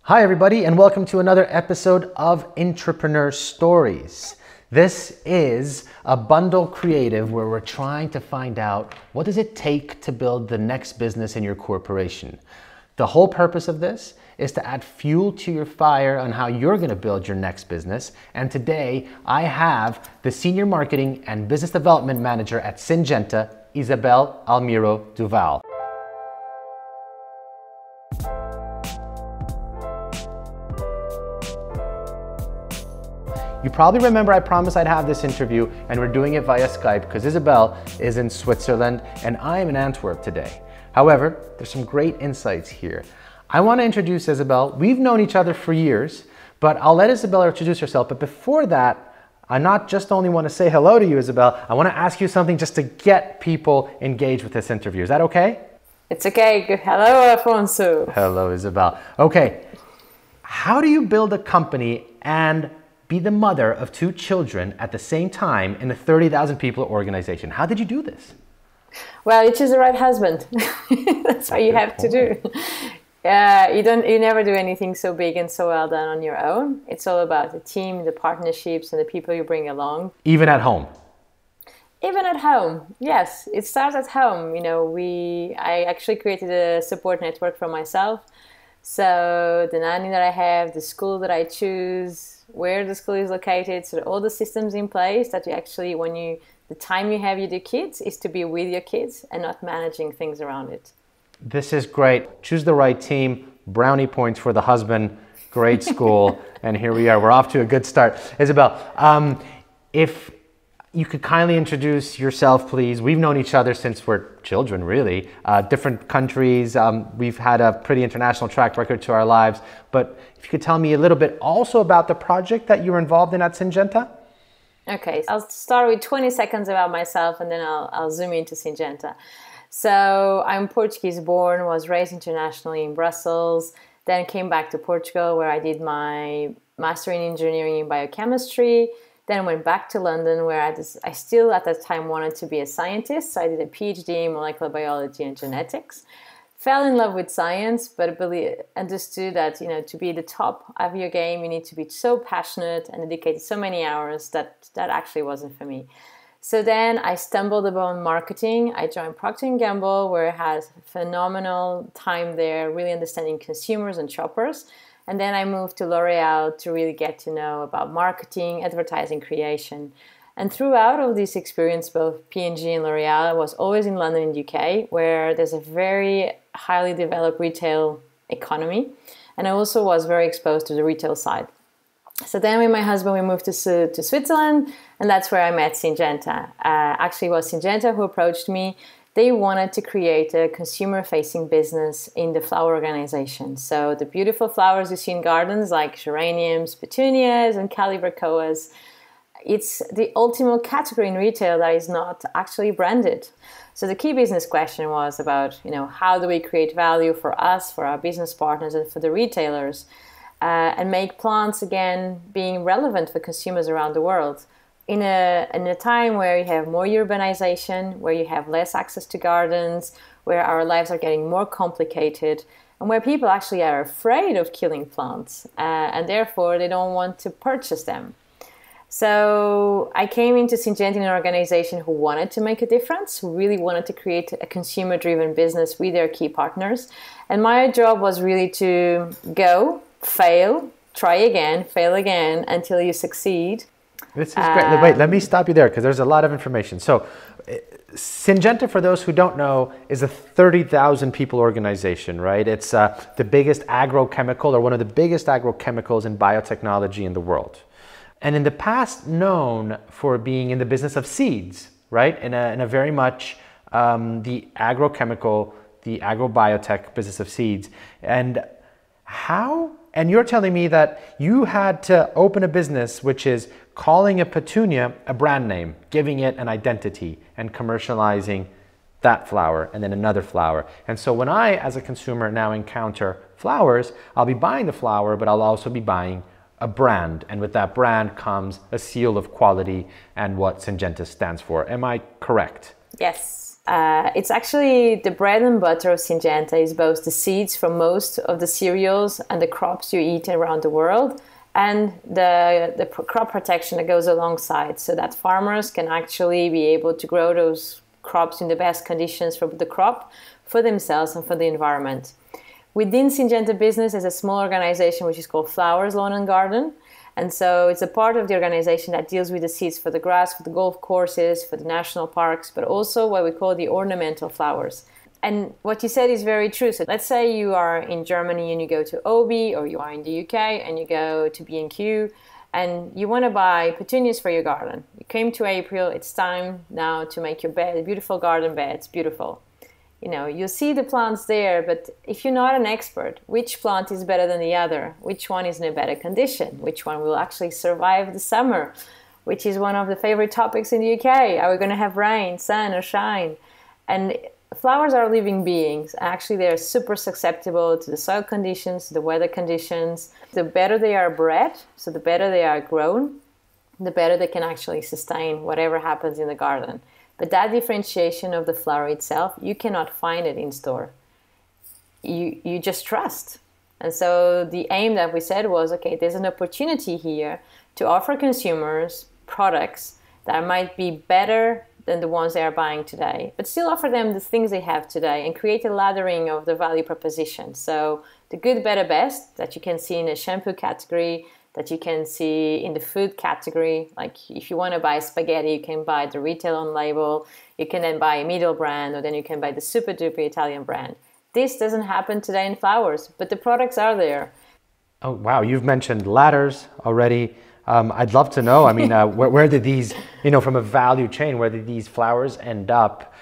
Hi everybody, and welcome to another episode of Intrapreneur Stories. This is a bundle creative where we're trying to find out what does it take to build the next business in your corporation. The whole purpose of this is to add fuel to your fire on how you're going to build your next business. And today I have the Senior Marketing and Business Development Manager at Syngenta, Isabel Almiro du Vale. You probably remember I promised I'd have this interview, and we're doing it via Skype because Isabel is in Switzerland and I am in Antwerp today. However, there's some great insights here. I want to introduce Isabel. We've known each other for years, but I'll let Isabel introduce herself. But before that, I not just only want to say hello to you, Isabel, I want to ask you something just to get people engaged with this interview. Is that okay? It's okay. Hello, Alfonso. Hello, Isabel. Okay, how do you build a company and be the mother of 2 children at the same time in a 30,000 people organization? How did you do this? Well, you choose the right husband. That's what you have to do. You never do anything so big and so well done on your own. It's all about the team, the partnerships, and the people you bring along. Even at home? Even at home, yes. It starts at home. You know, I actually created a support network for myself. So the nanny that I have, the school that I choose, where the school is located, so all the systems in place that you actually, the time you have with your kids is to be with your kids and not managing things around it. This is great. Choose the right team, brownie points for the husband, great school, and here we are. We're off to a good start. Isabel, if you could kindly introduce yourself, please. We've known each other since we're children, really. Different countries. We've had a pretty international track record to our lives. But if you could tell me a little bit also about the project that you were involved in at Syngenta. Okay, I'll start with 20 seconds about myself and then I'll zoom into Syngenta. So I'm Portuguese born, was raised internationally in Brussels, then came back to Portugal where I did my master in engineering in biochemistry. Then went back to London where I still at that time wanted to be a scientist. So I did a PhD in molecular biology and genetics. Fell in love with science, but understood that, to be the top of your game, you need to be so passionate and dedicated so many hours that actually wasn't for me. So then I stumbled upon marketing. I joined Procter & Gamble where I had a phenomenal time there, really understanding consumers and shoppers. And then I moved to L'Oreal to really get to know about marketing, advertising creation. And throughout all this experience, both P&G and L'Oreal, I was always in London in the UK, where there's a very highly developed retail economy. And I also was very exposed to the retail side. So then with my husband, we moved to Switzerland, and that's where I met Syngenta. Actually, it was Syngenta who approached me. They wanted to create a consumer-facing business in the flower organization. So the beautiful flowers you see in gardens like geraniums, petunias, and calibrachoas, it's the ultimate category in retail that is not actually branded. So the key business question was about, how do we create value for us, for our business partners, and for the retailers, and make plants again being relevant for consumers around the world. In a time where you have more urbanization, where you have less access to gardens, where our lives are getting more complicated, and where people actually are afraid of killing plants, and therefore they don't want to purchase them. So I came into Syngenta in an organization who wanted to make a difference, who really wanted to create a consumer-driven business with their key partners. And my job was really to go, fail, try again, fail again, until you succeed. This is great. Wait, let me stop you there because there's a lot of information. So Syngenta, for those who don't know, is a 30,000 people organization, right? It's the biggest agrochemical or one of the biggest agrochemicals in biotechnology in the world. And in the past known for being in the business of seeds, right? In a very much the agrochemical, the agrobiotech business of seeds. And you're telling me that you had to open a business which is calling a petunia a brand name, giving it an identity and commercializing that flower and then another flower. And so when I, as a consumer, now encounter flowers, I'll be buying the flower, but I'll also be buying a brand. And with that brand comes a seal of quality and what Syngenta stands for. Am I correct? Yes. It's actually the bread and butter of Syngenta is both the seeds from most of the cereals and the crops you eat around the world, and the crop protection that goes alongside, so that farmers can actually be able to grow those crops in the best conditions for the crop, for themselves and for the environment. Within Syngenta business is a small organization which is called Flowers, Lawn and Garden. And so it's a part of the organization that deals with the seeds for the grass, for the golf courses, for the national parks, but also what we call the ornamental flowers. And what you said is very true. So let's say you are in Germany and you go to Obi, or you are in the UK and you go to B&Q and you want to buy petunias for your garden. You came to April, it's time now to make your bed, beautiful garden bed, it's beautiful. You know, you see the plants there, but if you're not an expert, which plant is better than the other? Which one is in a better condition? Which one will actually survive the summer? Which is one of the favorite topics in the UK. Are we going to have rain, sun, or shine? And flowers are living beings. Actually, they're super susceptible to the soil conditions, to the weather conditions. The better they are bred, so the better they are grown, the better they can actually sustain whatever happens in the garden. But that differentiation of the flower itself, you cannot find it in store. You just trust. And so the aim that we said was, okay, there's an opportunity here to offer consumers products that might be better than the ones they are buying today, but still offer them the things they have today and create a laddering of the value proposition. So the good, better, best that you can see in a shampoo category, that you can see in the food category. Like if you want to buy spaghetti, you can buy the retail on label. You can then buy a middle brand, or then you can buy the super duper Italian brand. This doesn't happen today in flowers, but the products are there. Oh, wow. You've mentioned ladders already. I'd love to know, I mean, where did these, you know, from a value chain, where did these flowers end up?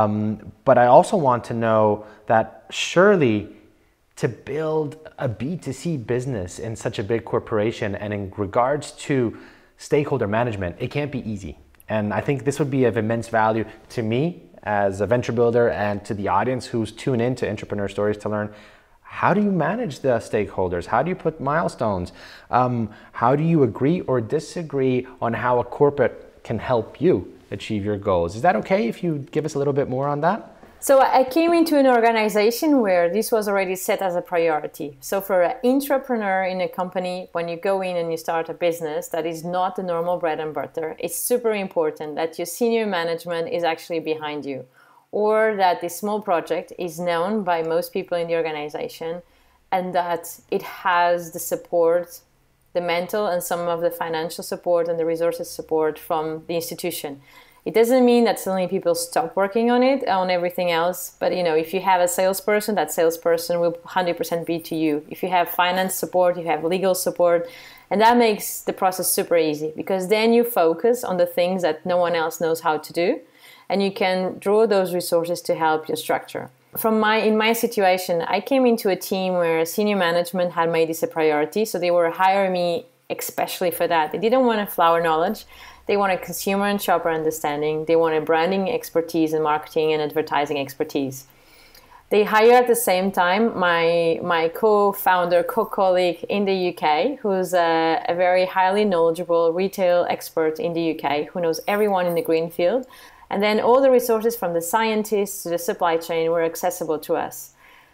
But I also want to know that surely to build a B2C business in such a big corporation and in regards to stakeholder management, it can't be easy. And I think this would be of immense value to me as a venture builder and to the audience who's tuned into Intrapreneur Stories to learn, how do you manage the stakeholders? How do you put milestones? How do you agree or disagree on how a corporate can help you achieve your goals? Is that okay if you give us a little bit more on that? So I came into an organization where this was already set as a priority. So for an intrapreneur in a company, when you go in and you start a business that is not the normal bread and butter, it's super important that your senior management is actually behind you, or that this small project is known by most people in the organization, and that it has the support, the mental and some of the financial support and the resources support from the institution. It doesn't mean that suddenly people stop working on it, on everything else. But, you know, if you have a salesperson, that salesperson will 100% be to you. If you have finance support, you have legal support. And that makes the process super easy, because then you focus on the things that no one else knows how to do. And you can draw those resources to help your structure. In my situation, I came into a team where senior management had made this a priority. So they were hiring me especially for that. They didn't want a flower knowledge. They wanted consumer and shopper understanding. They wanted branding expertise and marketing and advertising expertise. They hired at the same time my co-founder, co-colleague in the UK, who's a very highly knowledgeable retail expert in the UK, who knows everyone in the green field. And then all the resources from the scientists to the supply chain were accessible to us.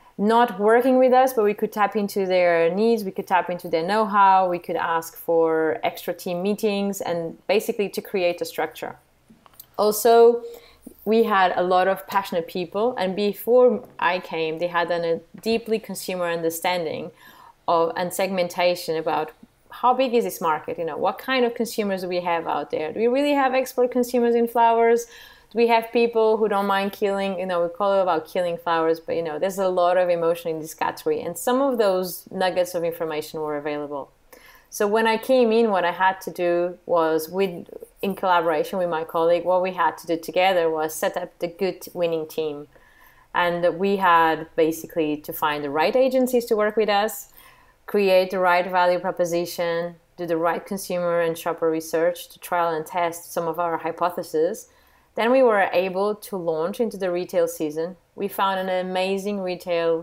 Not working with us, but we could tap into their needs, we could tap into their know-how, we could ask for extra team meetings, and basically to create a structure. Also, we had a lot of passionate people, and before I came, they had a deeply consumer understanding of and segmentation about how big is this market, you know, what kind of consumers do we have out there? Do we really have expert consumers in flowers? Do we have people who don't mind killing, you know, we call it about killing flowers, but, you know, there's a lot of emotion in this category. And some of those nuggets of information were available. So when I came in, what I had to do was, in collaboration with my colleague, what we had to do together was set up the good winning team. And we had basically to find the right agencies to work with us, create the right value proposition, do the right consumer and shopper research to trial and test some of our hypotheses. Then we were able to launch into the retail season. We found an amazing retail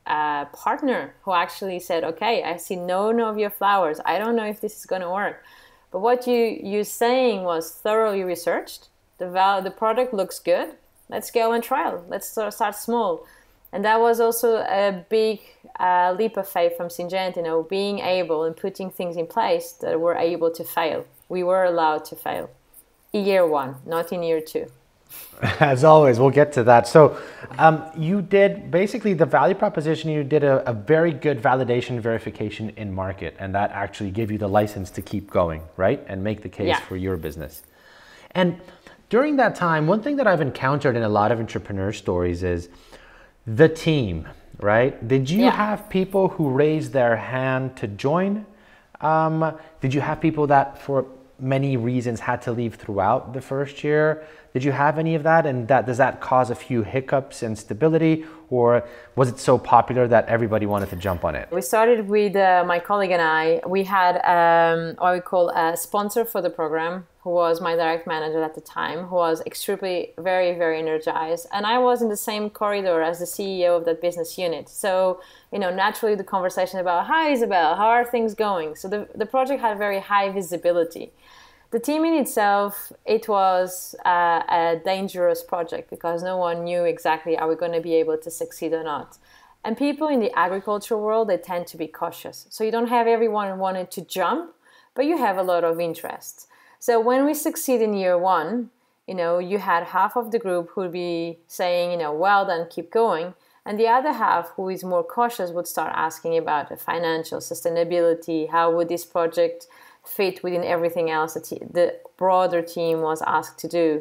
partner who actually said, okay, I see none of your flowers. I don't know if this is going to work. But what you're saying was thoroughly researched. The product looks good. let's go and trial. Let's start small. And that was also a big leap of faith from Syngenta, being able and putting things in place that were able to fail. We were allowed to fail in year one, not in year two. As always, we'll get to that. So you did basically the value proposition, you did a very good validation verification in market, and that actually gave you the license to keep going, right? And make the case for your business. And during that time, one thing that I've encountered in a lot of entrepreneur stories is the team, right? Did you have people who raised their hand to join? Did you have people that for many reasons had to leave throughout the first year? Did you have any of that? And does that cause a few hiccups and stability, or was it so popular that everybody wanted to jump on it? We started with my colleague and I. We had what we call a sponsor for the program, who was my direct manager at the time, who was extremely very, very energized. And I was in the same corridor as the CEO of that business unit. So, naturally the conversation about, hi Isabel, how are things going? So the project had very high visibility. The team in itself, it was a dangerous project because no one knew exactly are we going to be able to succeed or not. And people in the agriculture world, they tend to be cautious. So you don't have everyone wanting to jump, but you have a lot of interest. So when we succeed in year one, you had half of the group who would be saying, well done, keep going. And the other half, who is more cautious, would start asking about the financial sustainability. How would this project fit within everything else that the broader team was asked to do?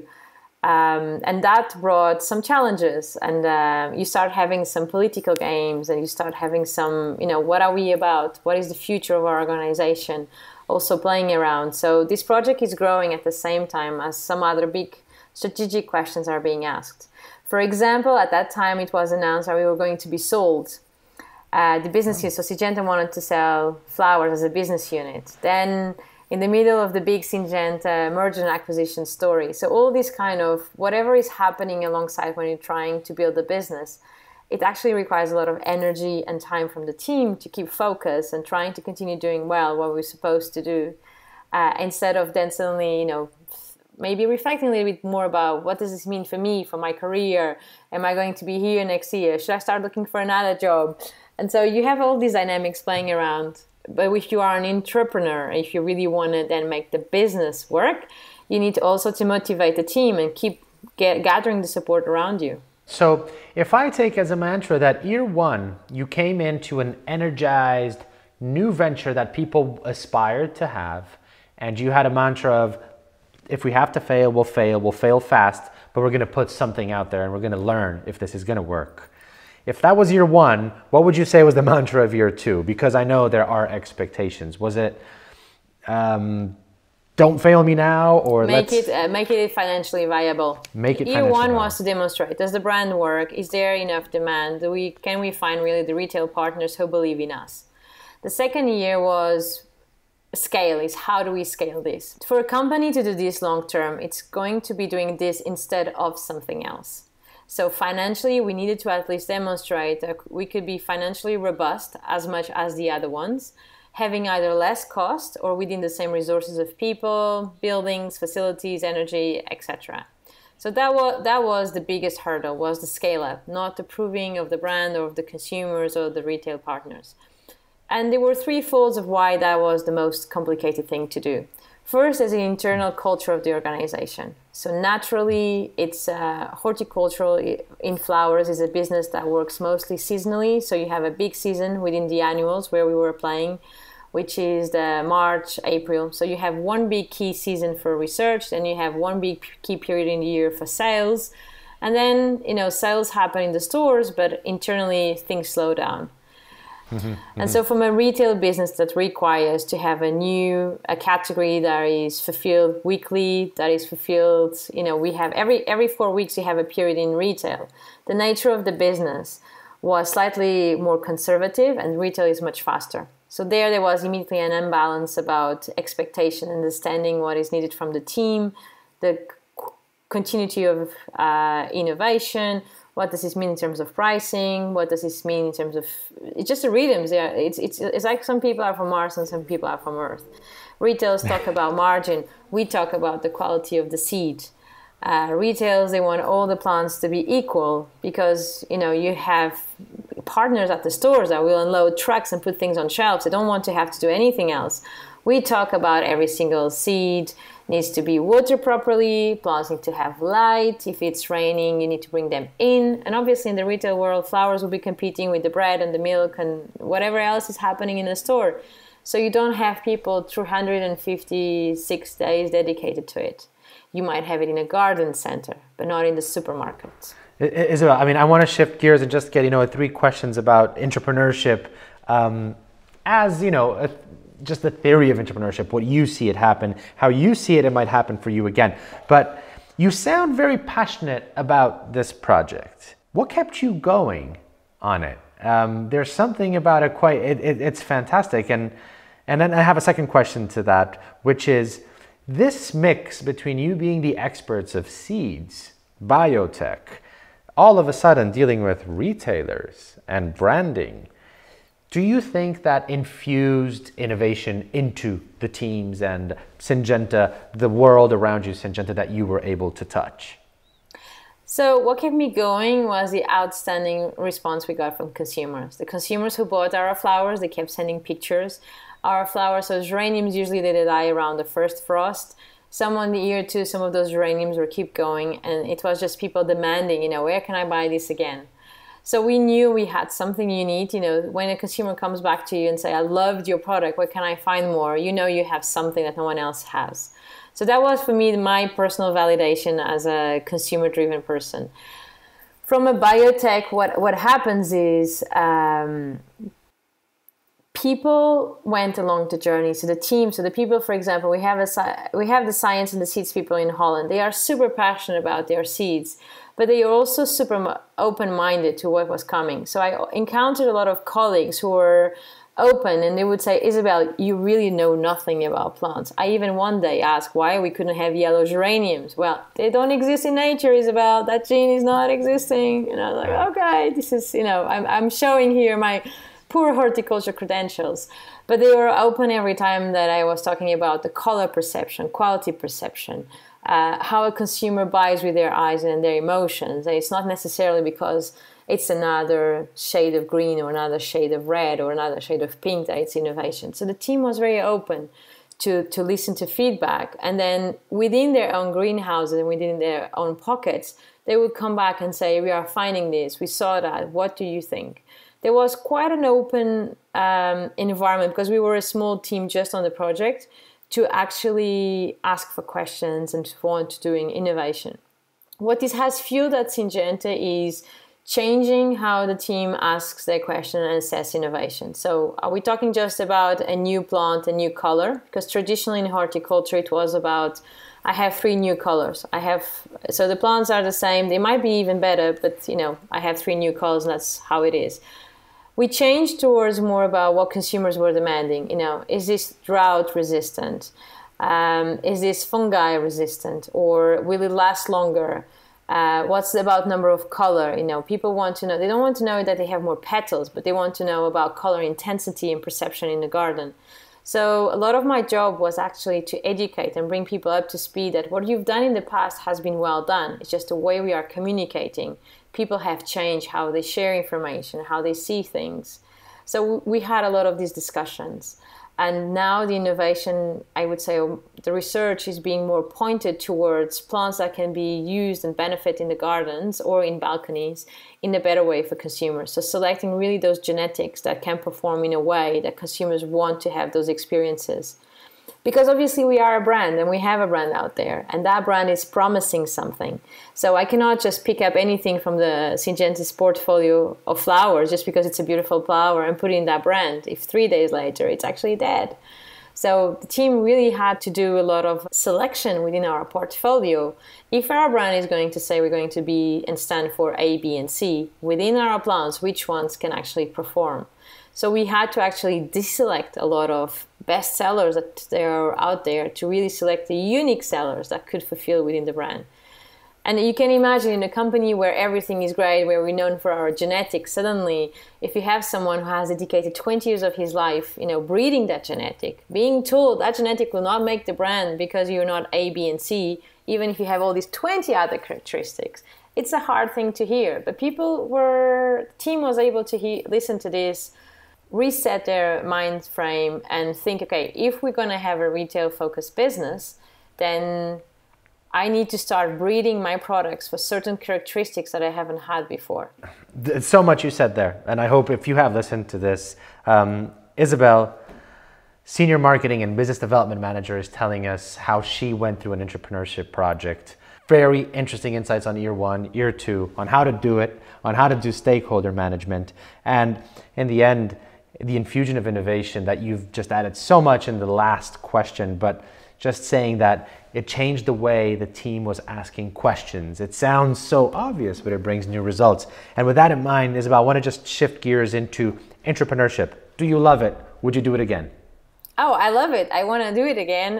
And that brought some challenges. And you start having some political games, and you start having some, what are we about? What is the future of our organization? Also playing around. So this project is growing at the same time as some other big strategic questions are being asked. For example, at that time it was announced that we were going to be sold. The business unit, so Syngenta wanted to sell flowers as a business unit. Then in the middle of the big Syngenta merger and acquisition story. So all this kind of, whatever is happening alongside when you're trying to build a business, it actually requires a lot of energy and time from the team to keep focused and trying to continue doing well what we're supposed to do, instead of then suddenly, maybe reflecting a little bit more about what does this mean for me, for my career? Am I going to be here next year? Should I start looking for another job? And so you have all these dynamics playing around. But if you are an entrepreneur, if you really want to then make the business work, you need also to motivate the team and keep gathering the support around you. So if I take as a mantra that year one, you came into an energized new venture that people aspired to have, and you had a mantra of, if we have to fail, we'll fail fast, but we're going to put something out there and we're going to learn if this is going to work. If that was year one, what would you say was the mantra of year two? Because I know there are expectations. Was it, don't fail me now, or make it financially viable? Make it year one was to demonstrate, does the brand work? Is there enough demand? Can we find really the retail partners who believe in us? The second year was scale, is how do we scale this? For a company to do this long term, it's going to be doing this instead of something else. So financially, we needed to at least demonstrate that we could be financially robust as much as the other ones, having either less cost or within the same resources of people, buildings, facilities, energy, etc. So that was the biggest hurdle, was the scale up, not the proving of the brand or of the consumers or the retail partners. And there were three folds of why that was the most complicated thing to do. First, is the internal culture of the organization. So naturally, it's horticultural in flowers is a business that works mostly seasonally. So you have a big season within the annuals where we were playing, which is the March, April. So you have one big key season for research, then you have one big key period in the year for sales. And then, sales happen in the stores, but internally things slow down. And so from a retail business that requires to have a category that is fulfilled weekly, that is fulfilled, we have every 4 weeks you have a period in retail. The nature of the business was slightly more conservative, and retail is much faster. So there was immediately an imbalance about expectation, understanding what is needed from the team, the continuity of innovation. What does this mean in terms of pricing? What does this mean in terms of... It's just the rhythms. Yeah, it's like some people are from Mars and some people are from Earth. Retailers talk about margin. We talk about the quality of the seed. Retailers, they want all the plants to be equal because, you know, you have partners at the stores that will unload trucks and put things on shelves. They don't want to have to do anything else. We talk about every single seed needs to be watered properly, plants need to have light. If it's raining, you need to bring them in. And obviously in the retail world, flowers will be competing with the bread and the milk and whatever else is happening in the store. So you don't have people 356 days dedicated to it. You might have it in a garden center, but not in the supermarket. Isabel, I mean, I want to shift gears and just get, you know, 3 questions about intrapreneurship as, you know, just the theory of intrapreneurship, what you see it happen, how you see it, it might happen for you again. But you sound very passionate about this project. What kept you going on it? There's something about it it's fantastic. And then I have a second question to that, which is this mix between you being the experts of seeds, biotech, all of a sudden dealing with retailers and branding. Do you think that infused innovation into the teams and Syngenta, the world around you, Syngenta, that you were able to touch? So what kept me going was the outstanding response we got from consumers. The consumers who bought our flowers, they kept sending pictures. Our flowers, so geraniums, usually they die around the first frost. Some on the year two, some of those geraniums will keep going, and it was just people demanding, you know, where can I buy this again? So we knew we had something unique. You know, when a consumer comes back to you and say, I loved your product, where can I find more? You know you have something that no one else has. So that was for me my personal validation as a consumer-driven person. From a biotech, what happens is people went along the journey. So the team, so the people, for example, we have the science and the seeds people in Holland. They are super passionate about their seeds, but they are also super open-minded to what was coming. So I encountered a lot of colleagues who were open, and they would say, Isabel, you really know nothing about plants. I even one day asked why we couldn't have yellow geraniums. Well, they don't exist in nature, Isabel. That gene is not existing. And I was like, okay, this is, you know, I'm showing here my poor horticulture credentials. But they were open every time that I was talking about the color perception, quality perception, how a consumer buys with their eyes and their emotions. And it's not necessarily because it's another shade of green or another shade of red or another shade of pink that it's innovation. So the team was very open to listen to feedback. And then within their own greenhouses and within their own pockets, they would come back and say, we are finding this, we saw that, what do you think? There was quite an open environment because we were a small team just on the project to actually ask for questions and to want doing innovation. What this has fueled at Syngenta is changing how the team asks their question and assess innovation. So are we talking just about a new plant, a new color? Because traditionally in horticulture, it was about, I have 3 new colors. So the plants are the same. They might be even better, but you know, I have 3 new colors and that's how it is. We changed towards more about what consumers were demanding. You know, is this drought resistant? Is this fungi resistant? Or will it last longer? What's about number of color? You know, people want to know, they don't want to know that they have more petals, but they want to know about color intensity and perception in the garden. So a lot of my job was actually to educate and bring people up to speed that what you've done in the past has been well done. It's just the way we are communicating. People have changed how they share information, how they see things. So we had a lot of these discussions. And now the innovation, I would say, the research is being more pointed towards plants that can be used and benefit in the gardens or in balconies in a better way for consumers. So selecting really those genetics that can perform in a way that consumers want to have those experiences. Because obviously we are a brand and we have a brand out there and that brand is promising something. So I cannot just pick up anything from the Syngenta's portfolio of flowers just because it's a beautiful flower and put in that brand if 3 days later it's actually dead. So the team really had to do a lot of selection within our portfolio. If our brand is going to say we're going to be and stand for A, B, and C, within our plants, which ones can actually perform? So we had to actually deselect a lot of best sellers that there are out there to really select the unique sellers that could fulfill within the brand. And you can imagine in a company where everything is great, where we're known for our genetics, suddenly, if you have someone who has dedicated 20 years of his life, breeding that genetic, being told that genetic will not make the brand because you're not A, B, and C, even if you have all these 20 other characteristics, it's a hard thing to hear. But the team was able to listen to this, reset their mind frame and think, okay, if we're going to have a retail focused business, then I need to start breeding my products for certain characteristics that I haven't had before. So much you said there. And I hope if you have listened to this, Isabel, Senior Marketing and Business Development Manager, is telling us how she went through an intrapreneurship project. Very interesting insights on year 1, year 2, on how to do it, on how to do stakeholder management. And in the end, the infusion of innovation that you've just added so much in the last question, but just saying that it changed the way the team was asking questions. It sounds so obvious, but it brings new results. And with that in mind, Isabel, I want to just shift gears into intrapreneurship. Do you love it? Would you do it again? Oh, I love it. I want to do it again.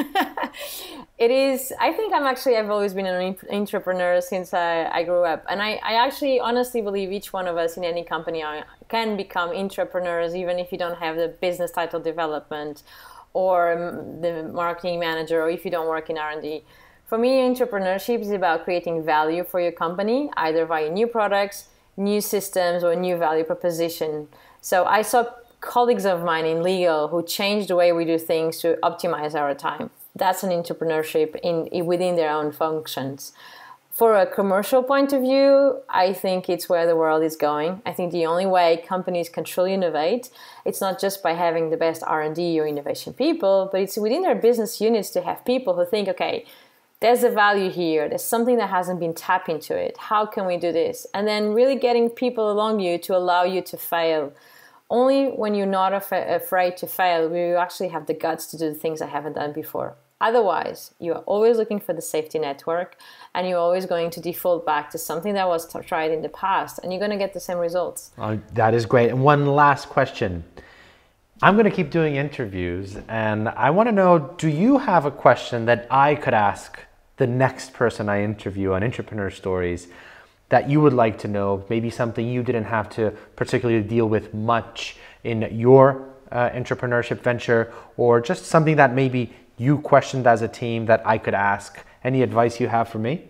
It is, I think I've always been an entrepreneur since I grew up. And I actually honestly believe each one of us in any company can become intrapreneurs, even if you don't have the business title development or the marketing manager, or if you don't work in R&D. For me, entrepreneurship is about creating value for your company, either via new products, new systems, or new value proposition. So I saw colleagues of mine in legal who changed the way we do things to optimize our time. That's an entrepreneurship within their own functions. For a commercial point of view, I think it's where the world is going. I think the only way companies can truly innovate, it's not just by having the best R&D or innovation people, but it's within their business units to have people who think, okay, there's a value here, there's something that hasn't been tapped into it. How can we do this? And then really getting people along you to allow you to fail. Only when you're not afraid to fail will you actually have the guts to do the things I haven't done before. Otherwise, you're always looking for the safety network, and you're always going to default back to something that was tried in the past, and you're going to get the same results. Oh, that is great. And one last question. I'm going to keep doing interviews, and I want to know, do you have a question that I could ask the next person I interview on Intrapreneur Stories that you would like to know, maybe something you didn't have to particularly deal with much in your entrepreneurship venture, or just something that maybe you questioned as a team that I could ask? Any advice you have for me?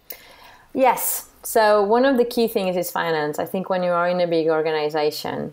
Yes. So one of the key things is finance. I think when you are in a big organization,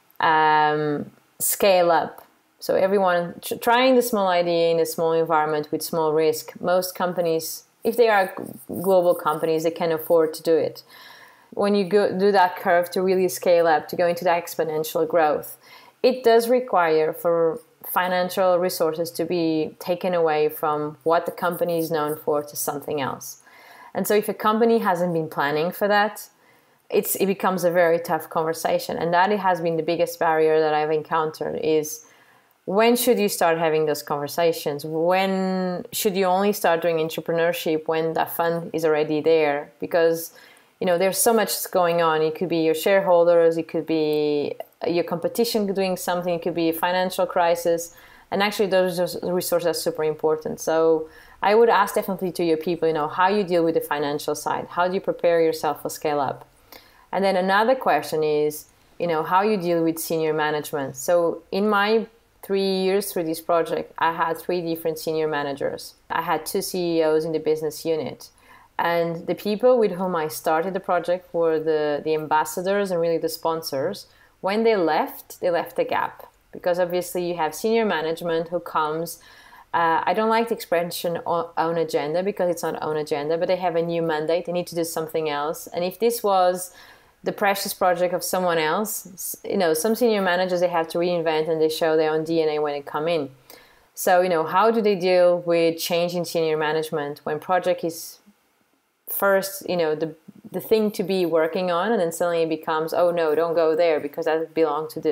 scale up. So everyone trying the small idea in a small environment with small risk. Most companies, if they are global companies, they can afford to do it. When you do that curve to really scale up, to go into that exponential growth, it does require for financial resources to be taken away from what the company is known for to something else. And so if a company hasn't been planning for that, it becomes a very tough conversation. And that has been the biggest barrier that I've encountered is, when should you start having those conversations? When should you only start doing entrepreneurship when that fund is already there? Because, there's so much going on. It could be your shareholders, it could be your competition doing something, it could be a financial crisis. And actually those resources are super important. So I would ask definitely to your people, how you deal with the financial side. How do you prepare yourself for scale up? And then another question is, how you deal with senior management. So in my 3 years through this project, I had 3 different senior managers. I had 2 CEOs in the business unit. And the people with whom I started the project were the ambassadors and really the sponsors. When they left a gap. Because obviously you have senior management who comes, I don't like the expression own agenda, because it's not own agenda, but they have a new mandate, they need to do something else. And if this was the precious project of someone else, some senior managers, they have to reinvent and they show their own DNA when they come in. So, how do they deal with change in senior management when project is first, the thing to be working on, and then suddenly it becomes, oh no, don't go there because that belonged to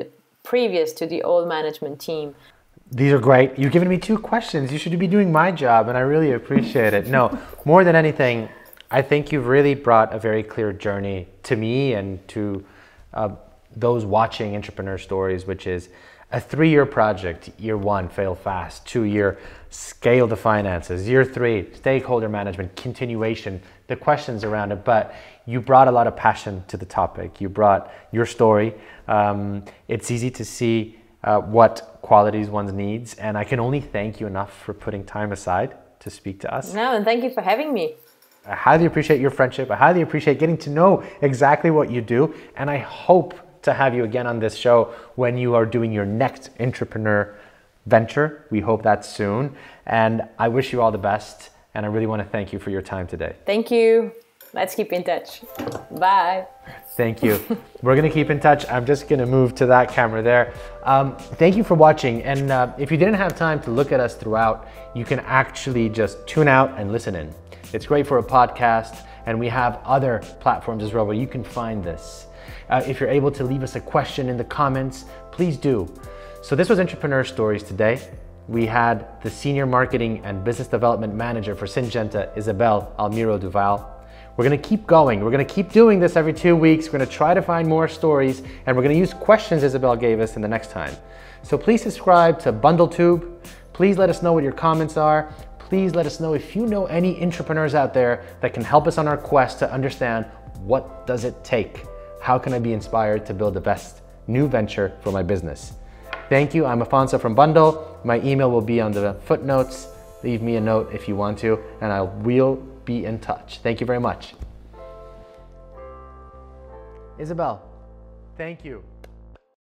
the old management team. These are great. You've given me 2 questions. You should be doing my job, and I really appreciate it. No, more than anything, I think you've really brought a very clear journey to me and to those watching Intrapreneur Stories, which is A 3-year project, year 1, fail fast. 2-year, scale the finances. Year 3, stakeholder management, continuation, the questions around it. But you brought a lot of passion to the topic. You brought your story. It's easy to see what qualities one needs. And I can only thank you enough for putting time aside to speak to us. No, and thank you for having me. I highly appreciate your friendship. I highly appreciate getting to know exactly what you do. And I hope to have you again on this show when you are doing your next intrapreneur venture. We hope that's soon. And I wish you all the best. And I really want to thank you for your time today. Thank you. Let's keep in touch. Bye. Thank you. We're going to keep in touch. I'm just going to move to that camera there. Thank you for watching. And if you didn't have time to look at us throughout, you can actually just tune out and listen in. It's great for a podcast. And we have other platforms as well where you can find this. If you're able to leave us a question in the comments, please do. So this was Intrapreneur Stories today. We had the Senior Marketing and Business Development Manager for Syngenta, Isabel Almiro Duval. We're gonna keep going. We're gonna keep doing this every 2 weeks. We're gonna try to find more stories, and we're gonna use questions Isabel gave us in the next time. So please subscribe to BundleTube. Please let us know what your comments are. Please let us know if you know any entrepreneurs out there that can help us on our quest to understand what does it take. How can I be inspired to build the best new venture for my business? Thank you. I'm Afonso from Bundle. My email will be on the footnotes. Leave me a note if you want to, and I will be in touch. Thank you very much. Isabel, thank you.